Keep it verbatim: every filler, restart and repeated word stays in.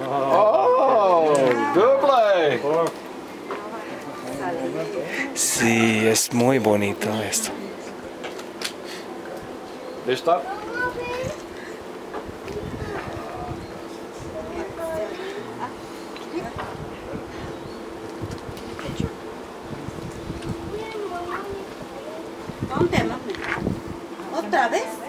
Oh, doble. Sí, es muy bonito esto. ¿Listo? Ponte, mami. ¿Otra vez?